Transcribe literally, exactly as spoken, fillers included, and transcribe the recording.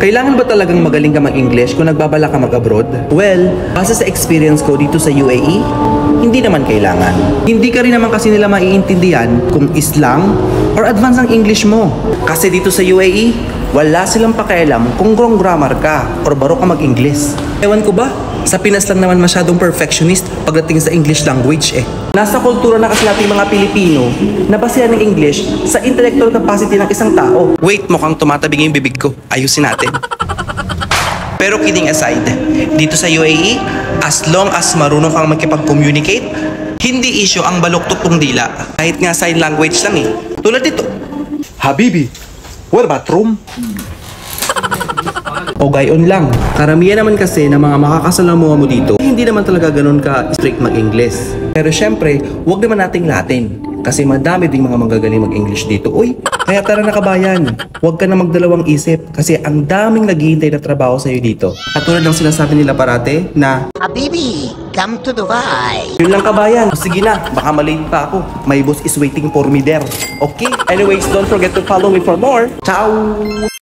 Kailangan ba talagang magaling ka mag-English kung nagbabala ka mag-abroad? Well, base sa experience ko dito sa U A E, hindi naman kailangan. Hindi ka rin naman kasi nila maiintindihan kung islang or advance ang English mo. Kasi dito sa U A E, wala silang pakialam kung wrong grammar ka or baro ka mag-English. Ewan ko ba? Sa Pinas lang naman masyadong perfectionist pagdating sa English language eh. Nasa kultura na kasi natin mga Pilipino na basehan ng English sa intellectual capacity ng isang tao. Wait, mukhang tumatabing yung bibig ko. Ayusin natin. Pero kidding aside, dito sa U A E, as long as marunong kang makipag-communicate, hindi issue ang baluktot ng dila. Kahit nga sign language lang eh. Tulad dito. Habibi, where bathroom? O gayon lang. Karamihan naman kasi ng mga makakasalamuha mo dito, hindi naman talaga ganun ka strict mag-English. Pero syempre, wag naman nating Latin. Kasi madami ding mga manggagaling mag-English dito. Uy, kaya tara na kabayan. Huwag ka na magdalawang isip. Kasi ang daming naghihintay na trabaho sa'yo dito. Katulad ng sinasabi nila parate na Habibi, come to Dubai. yun lang kabayan. O, sige na, baka malate pa ako. My boss is waiting for me there. Okay? Anyways, don't forget to follow me for more. Ciao!